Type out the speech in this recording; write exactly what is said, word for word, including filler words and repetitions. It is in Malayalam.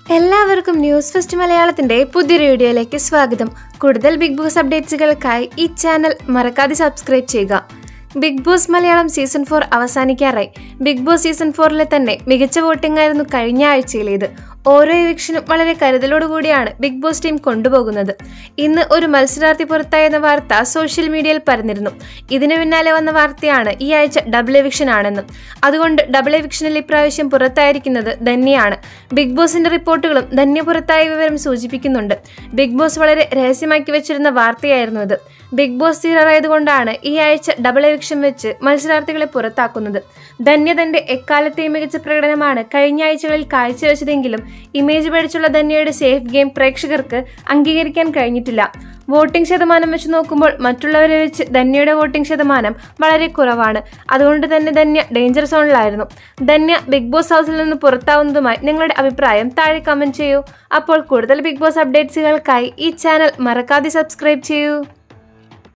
എല്ലാവർക്കും ന്യൂസ് ഫസ്റ്റ് മലയാളത്തിന്റെ പുതിയൊരു വീഡിയോയിലേക്ക് സ്വാഗതം. കൂടുതൽ ബിഗ് ബോസ് അപ്ഡേറ്റ്സുകൾക്കായി ഈ ചാനൽ മറക്കാതെ സബ്സ്ക്രൈബ് ചെയ്യുക. Big Boss Malayalam season four അവസാനിക്കാറായി. ബിഗ് ബോസ് സീസൺ ഫോറിലെ തന്നെ മികച്ച വോട്ടിംഗ് ആയിരുന്നു കഴിഞ്ഞ ആഴ്ചയിലേത്. ഓരോ എവിക്ഷനും വളരെ കരുതലോടുകൂടിയാണ് ബിഗ് ബോസ് ടീം കൊണ്ടുപോകുന്നത്. ഇന്ന് ഒരു മത്സരാർത്ഥി പുറത്തായെന്ന വാർത്ത സോഷ്യൽ മീഡിയയിൽ പരന്നിരുന്നു. ഇതിനു പിന്നാലെ വന്ന വാർത്തയാണ് ഈ ആഴ്ച ഡബിൾ എവിക്ഷൻ ആണെന്നും. അതുകൊണ്ട് ഡബിൾ എവിക്ഷനിൽ ഇപ്രാവശ്യം പുറത്തായിരിക്കുന്നത് ധന്യയാണ്. ബിഗ് ബോസിന്റെ റിപ്പോർട്ടുകളും ധന്യ പുറത്തായ വിവരം സൂചിപ്പിക്കുന്നുണ്ട്. ബിഗ് ബോസ് വളരെ രഹസ്യമാക്കി വെച്ചിരുന്ന വാർത്തയായിരുന്നു ഇത്. ബിഗ് ബോസ് തീരാറായതുകൊണ്ടാണ് ഈ ആഴ്ച ഡബിൾ എവിക്ഷൻ വെച്ച് മത്സരാർത്ഥികളെ പുറത്താക്കുന്നത്. ധന്യ തന്റെ എക്കാലത്തെയും മികച്ച പ്രകടനമാണ് കഴിഞ്ഞ ആഴ്ചകളിൽ കാഴ്ചവെച്ചതെങ്കിലും ഇമേജ് പഠിച്ചുള്ള ധന്യയുടെ സേഫ് ഗെയിം പ്രേക്ഷകർക്ക് അംഗീകരിക്കാൻ കഴിഞ്ഞിട്ടില്ല. വോട്ടിംഗ് ശതമാനം വെച്ച് നോക്കുമ്പോൾ മറ്റുള്ളവരെ വെച്ച് ധന്യയുടെ വോട്ടിംഗ് ശതമാനം വളരെ കുറവാണ്. അതുകൊണ്ട് തന്നെ ധന്യ ഡേഞ്ചർ സോണിലായിരുന്നു. ധന്യ ബിഗ് ബോസ് ഹൗസിൽ നിന്ന് പുറത്താവുന്നതുമായി നിങ്ങളുടെ അഭിപ്രായം താഴെ കമന്റ് ചെയ്യൂ. അപ്പോൾ കൂടുതൽ ബിഗ് ബോസ് അപ്ഡേറ്റ്സുകൾക്കായി ഈ ചാനൽ മറക്കാതെ സബ്സ്ക്രൈബ് ചെയ്യൂ.